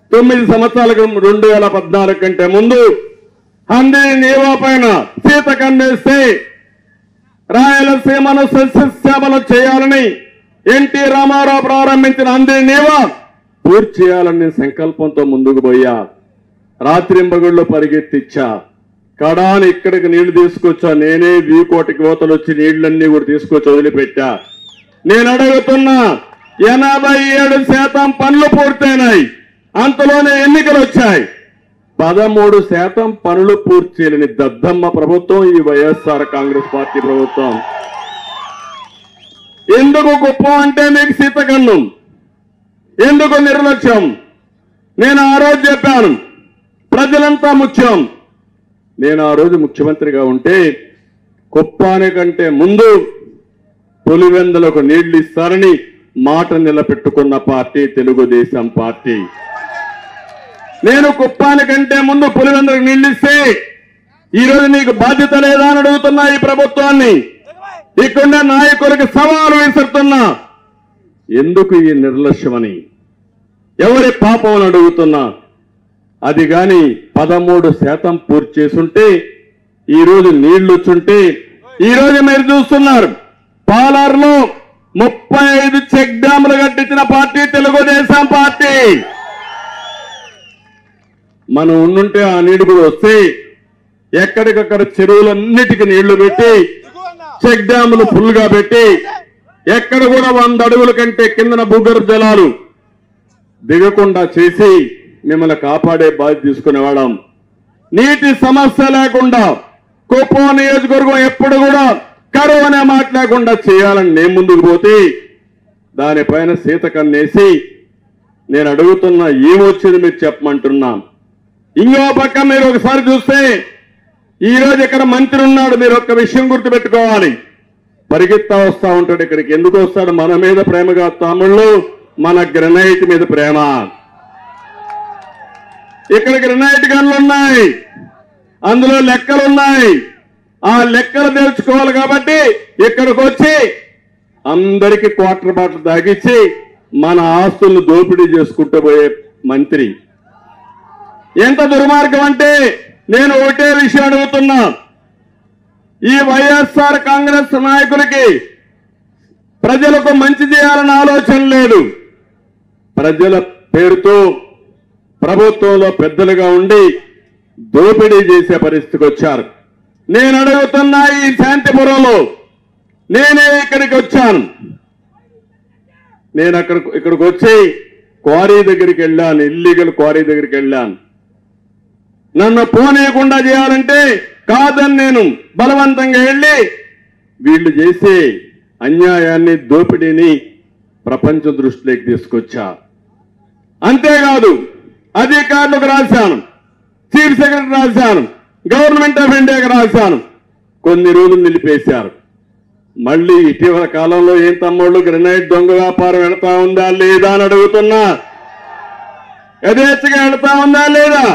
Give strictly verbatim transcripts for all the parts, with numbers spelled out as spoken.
తొమ్మిది సంవత్సరాలకు రెండు వేల పద్నాలుగు కంటే ముందు హంద్రీ నీవా పైన సీత కన్నేస్తే రాయలసీమను సస్యశ్యామలం చేయాలని ఎన్టీ రామారావు ప్రారంభించిన హంద్రీ నీవా పూర్తి చేయాలని సంకల్పంతో ముందుకు పోయా. రాత్రింబగుళ్ళు పరిగెత్తిచ్చా. కడాని ఇక్కడికి నీళ్లు తీసుకొచ్చా. నేనే వీకోటికి కోతలు వచ్చి నీళ్లన్నీ కూడా తీసుకొచ్చి వదిలిపెట్టా. నేను అడుగుతున్నా, ఎనభై ఏడు శాతం పనులు పూర్తయినాయి. అంతలోనే ఎన్నికలు వచ్చాయి. పదమూడు శాతం పనులు పూర్తి చేయలేని దద్దమ్మ ప్రభుత్వం ఈ వైఎస్ఆర్ కాంగ్రెస్ పార్టీ ప్రభుత్వం. ఎందుకు కుప్పం అంటే మీకు శీతకన్నం, ఎందుకు నిర్లక్ష్యం? నేను ఆ రోజు చెప్పాను, ప్రజలంతా ముఖ్యం. నేను ఆ రోజు ముఖ్యమంత్రిగా ఉంటే కుప్పానికంటే ముందు పులివెందులకు నీళ్లు ఇస్తారని మాట నిలబెట్టుకున్న పార్టీ తెలుగుదేశం పార్టీ. నేను కుప్పానికంటే ముందు పులివెందులకు నీళ్లు ఇస్తే ఈరోజు నీకు బాధ్యత లేదా అని అడుగుతున్నా ఈ ప్రభుత్వాన్ని. ఇక్కడ నాయకులకు సవాలు విసురుతున్నా. ఎందుకు ఈ నిర్లక్ష్యమని, ఎవరి పాపం అని అడుగుతున్నా. అది గాని పదమూడు శాతం పూర్తి చేసుంటే ఈరోజు నీళ్లు వచ్చుంటే, ఈరోజు మీరు చూస్తున్నారు పాలారులో ముప్పై ఐదు చెక్ డ్యాములు కట్టించిన పార్టీ తెలుగుదేశం పార్టీ. మనం ఉండుంటే ఆ నీళ్లు కూడా వస్తే ఎక్కడికక్కడ చెరువులన్నిటికీ నీళ్లు పెట్టి చెక్ డ్యాములు ఫుల్ గా పెట్టి ఎక్కడ కూడా వంద అడుగుల కంటే కిందన భూగర్భ జలాలు దిగకుండా చేసి మిమ్మల్ని కాపాడే బాధ్యత తీసుకునేవాళ్ళం. నీటి సమస్య లేకుండా కుప్పం నియోజకవర్గం ఎప్పుడు కూడా కరువు అనే మాట లేకుండా చేయాలని నేను ముందుకు పోతే దానిపైన సీత కన్నేసి నేను అడుగుతున్నా, ఏమొచ్చింది మీరు చెప్పమంటున్నా. ఇంకో పక్క మీరు ఒకసారి చూస్తే ఈరోజు ఇక్కడ మంత్రి ఉన్నాడు. మీరు ఒక్క విషయం గుర్తుపెట్టుకోవాలి, పరిగెత్తా వస్తా ఉంటాడు ఇక్కడికి. ఎందుకు వస్తాడు? మన మీద ప్రేమగా తమిళ్ళు, మన గ్రెనైట్ మీద ప్రేమ. ఇక్కడ గ్రెనైట్ గన్లు ఉన్నాయి, అందులో లెక్కలున్నాయి. ఆ లెక్కలు తెలుసుకోవాలి కాబట్టి ఇక్కడికి వచ్చి అందరికీ క్వార్టర్ బాటిల్ తాగిచ్చి మన ఆస్తులను దోపిడీ చేసుకుంటూ పోయే మంత్రి. ఎంత దుర్మార్గం అంటే నేను ఒకటే విషయం అడుగుతున్నా, ఈ వైఎస్ఆర్ కాంగ్రెస్ నాయకులకి ప్రజలకు మంచి చేయాలన్న ఆలోచన లేదు. ప్రజల పేరుతో ప్రభుత్వంలో పెద్దలుగా ఉండి దోపిడీ చేసే పరిస్థితికి వచ్చారు. నేను అడుగుతున్నా, ఈ శాంతిపురంలో నేనే ఇక్కడికి వచ్చాను. నేను అక్కడ ఇక్కడికి వచ్చి క్వారీ దగ్గరికి వెళ్ళాను, ఇల్లీగల్ క్వారీ దగ్గరికి వెళ్ళాను. నన్ను పోనీయకుండా చేయాలంటే కాదని నేను బలవంతంగా వెళ్ళి వీళ్ళు చేసే అన్యాయాన్ని, దోపిడీని ప్రపంచ దృష్టిలోకి తీసుకొచ్చా. అంతేకాదు అధికారులకు రాశాను, చీఫ్ సెక్రటరీ రాశాను, గవర్నమెంట్ ఆఫ్ ఇండియాకి రాశాను. కొన్ని రోజులు నిలిపేశారు. మళ్ళీ ఇటీవల కాలంలో ఏం తమ్ముళ్ళు గ్రెనైట్ దొంగ వ్యాపారం వెళతా ఉందా లేదా అని అడుగుతున్నా. యథేచ్ఛగా వెళతా ఉందా లేదా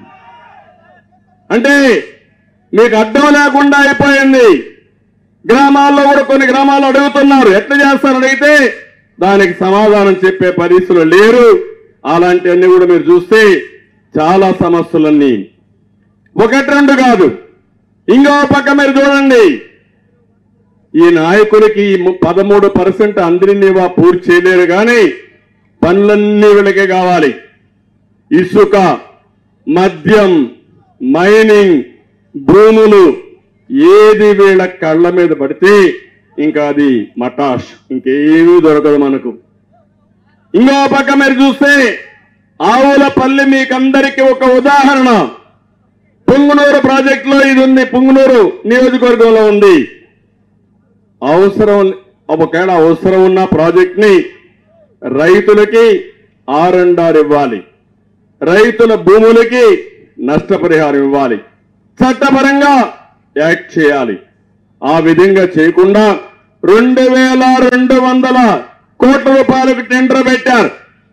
అంటే మీకు అడ్డం లేకుండా అయిపోయింది. గ్రామాల్లో కూడా కొన్ని గ్రామాల్లో అడుగుతున్నారు, ఎట్లా చేస్తారు అడిగితే దానికి సమాధానం చెప్పే పరిస్థితులు లేరు. అలాంటివన్నీ కూడా మీరు చూస్తే చాలా సమస్యలన్నీ ఒకటి రెండు కాదు. ఇంకో పక్క మీరు చూడండి, ఈ నాయకులకి పదమూడు పర్సెంట్ అందరినీ పూర్తి చేయలేరు కానీ పనులన్నీ వీళ్ళకే కావాలి. ఇసుక, మద్యం, మైనింగ్, భూములు ఏది వీళ్ళ కళ్ళ మీద పడితే ఇంకా అది మటాష్, ఇంకేమీ దొరకదు మనకు. ఇంకో పక్క మీరు చూస్తే ఆవులపల్లి మీకందరికీ ఒక ఉదాహరణ. పుంగనూరు ప్రాజెక్టులో ఇది ఉంది, పుంగనూరు నియోజకవర్గంలో ఉంది. అవసరం ఒకవేళ అవసరం ఉన్న ప్రాజెక్ట్ ని రైతులకి ఆర్ అండ్ ఆర్ ఇవ్వాలి, రైతుల భూములకి నష్టపరిహారం ఇవ్వాలి, చట్టపరంగా యాక్ట్ చేయాలి. ఆ విధంగా చేయకుండా రెండు వేల రెండు వందల కోట్ల రూపాయలకు టెండర్ పెట్టారు.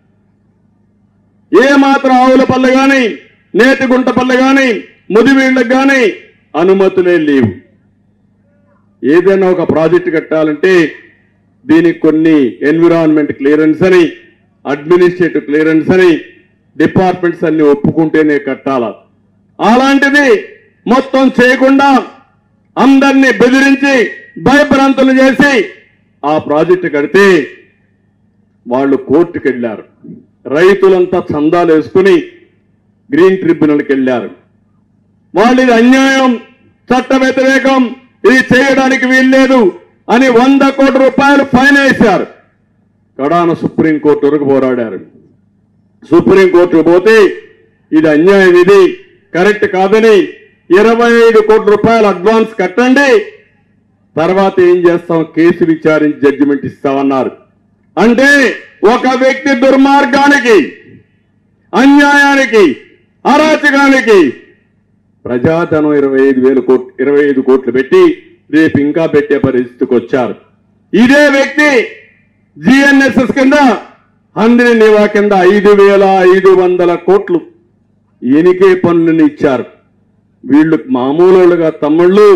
ఏ మాత్రం ఆవులపల్లి కానీ, నేతిగుంటపల్లి కానీ, ముదివీళ్లకు కానీ అనుమతులే లేవు. ఏదైనా ఒక ప్రాజెక్టు కట్టాలంటే దీనికి కొన్ని ఎన్విరాన్మెంట్ క్లియరెన్స్ అని, అడ్మినిస్ట్రేటివ్ క్లియరెన్స్ అని, డిపార్ట్మెంట్స్ అన్ని ఒప్పుకుంటేనే కట్టాల. అలాంటిది మొత్తం చేయకుండా అందరినీ బెదిరించి భయభ్రాంతులు చేసి ఆ ప్రాజెక్టు కడితే వాళ్ళు కోర్టుకు వెళ్ళారు. రైతులంతా చందాలు వేసుకుని గ్రీన్ ట్రిబ్యునల్కి వెళ్ళారు. వాళ్ళు ఇది అన్యాయం, చట్ట వ్యతిరేకం, ఇది చేయడానికి వీల్లేదు అని వంద కోట్ల రూపాయలు ఫైన్ వేశారు. కడాన సుప్రీంకోర్టు వరకు పోరాడారు. సుప్రీంకోర్టుకు పోతే ఇది అన్యాయం, ఇది కరెక్ట్ కాదని ఇరవై ఐదు కోట్ల రూపాయలు అడ్వాన్స్ కట్టండి, తర్వాత ఏం చేస్తాం కేసు విచారించి జడ్జిమెంట్ ఇస్తామన్నారు. అంటే ఒక వ్యక్తి దుర్మార్గానికి, అన్యాయానికి, అరాచకానికి ప్రజాధనం ఇరవై ఐదు వేల కోట్లు ఇరవై ఐదు కోట్లు పెట్టి రేపు ఇంకా పెట్టే పరిస్థితికి వచ్చారు. ఇదే వ్యక్తి జిఎన్ఎస్ఎస్ కింద హంద్రి నివా కింద ఐదు వేల ఐదు వందల కోట్లు ఎనికే పన్నుని ఇచ్చారు. వీళ్ళు మామూలుగా తమ్ముళ్ళు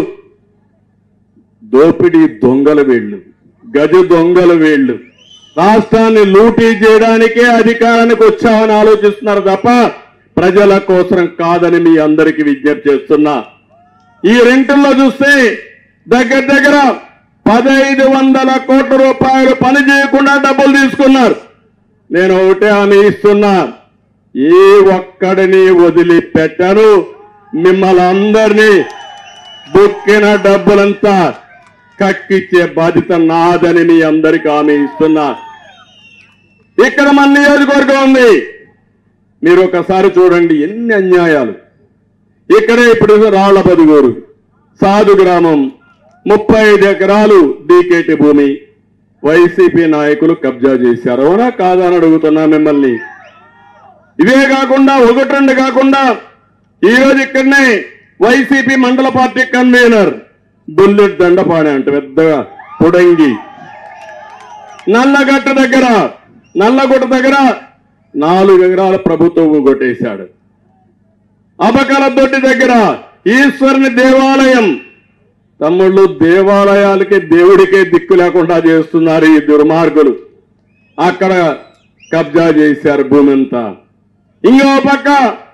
దోపిడీ దొంగలు, వీళ్ళు గజ దొంగలు, వీళ్ళు రాష్ట్రాన్ని లూటీ చేయడానికే అధికారానికి వచ్చామని ఆలోచిస్తున్నారు తప్ప ప్రజల కోసం కాదని మీ అందరికీ విజ్ఞప్తి చేస్తున్నా. ఈ రెంటుల్లో చూస్తే దగ్గర దగ్గర పదహైదు వందల కోట్ల రూపాయలు పని చేయకుండా డబ్బులు తీసుకున్నారు. నేను ఒకటే హామీ ఇస్తున్నా, ఏ ఒక్కడిని వదిలిపెట్టాను. మిమ్మల్ని అందరినీ బుక్కిన డబ్బులంతా కక్కిచ్చే బాధ్యత నాదని మీ అందరికీ హామీ ఇస్తున్నా. ఇక్కడ మన నియోజకవర్గం ఉంది, మీరు ఒకసారి చూడండి ఎన్ని అన్యాయాలు. ఇక్కడే ఇప్పుడు రాళ్ల బదుగూరు సాధు గ్రామం ముప్పై ఐదు ఎకరాలు డీకేటీ భూమి వైసీపీ నాయకులు కబ్జా చేశారు. అవునా కాదా అని అడుగుతున్నా మిమ్మల్ని. ఇవే కాకుండా ఒకటి రెండు కాకుండా ఈరోజు ఇక్కడనే వైసీపీ మండల పార్టీ కన్వీనర్ బుల్లెట్ దండపాణి అంటే పెద్దగా పొడంగి నల్లగట్ట దగ్గర నల్లగుట్ట దగ్గర నాలుగు ఎకరాల ప్రభుత్వం కొట్టేశాడు. అబకల దొడ్డి దగ్గర ఈశ్వరుని దేవాలయం, తమ్ముళ్ళు దేవాలయాలకే దేవుడికే దిక్కు లేకుండా చేస్తున్నారు ఈ దుర్మార్గులు. అక్కడ కబ్జా చేశారు భూమి అంతా. ఇంకో పక్క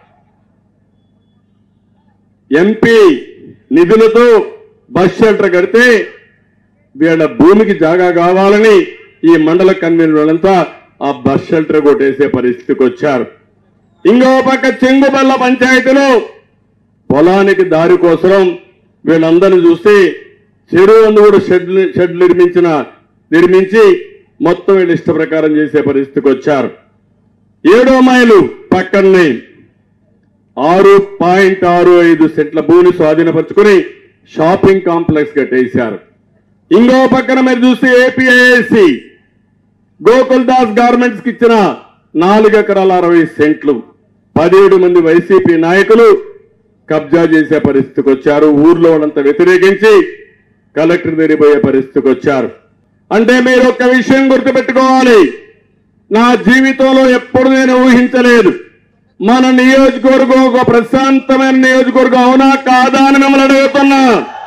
ఎంపీ నిధులతో బస్ షెల్టర్ కడితే వీళ్ళ భూమికి జాగా కావాలని ఈ మండల కన్వీనర్లంతా ఆ బస్ షెల్టర్ కొట్టేసే పరిస్థితికి వచ్చారు. ఇంకో పక్క చెంగుబల్ల పంచాయతీలో పొలానికి దారి కోసం వీళ్ళందరినీ చూస్తే చెరువు అందు కూడా షెడ్లు షెడ్ నిర్మించిన నిర్మించి మొత్తం వీళ్ళు ఇష్ట ప్రకారం చేసే పరిస్థితికి వచ్చారు. ఏడో మైలు పక్కనే ఆరు పాయింట్ ఆరు ఐదు సెంట్ల భూమిని స్వాధీనపరుచుకుని షాపింగ్ కాంప్లెక్స్ కట్టేశారు. ఇంకో పక్కన మీరు చూస్తే ఏపీఐఏసి గోకుల్ దాస్ గార్మెంట్స్ కి ఇచ్చిన నాలుగు ఎకరాల అరవై సెంట్లు పదిహేడు మంది వైసీపీ నాయకులు కబ్జా చేసే పరిస్థితికి వచ్చారు. ఊర్లో ఉన్నంత వ్యతిరేకించి కలెక్టర్ దగ్గరిపోయే పరిస్థితికి వచ్చారు. అంటే మీరు ఒక్క విషయం గుర్తుపెట్టుకోవాలి, నా జీవితంలో ఎప్పుడు నేను ఊహించలేదు మన నియోజకవర్గం ఒక ప్రశాంతమైన నియోజకవర్గం అవునా కాదా అని మిమ్మల్ని అడుగుతున్నా.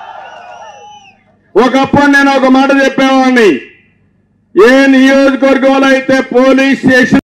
ఒకప్పుడు నేను ఒక మాట చెప్పేవాడిని, ఏ నియోజకవర్గంలో అయితే పోలీస్ స్టేషన్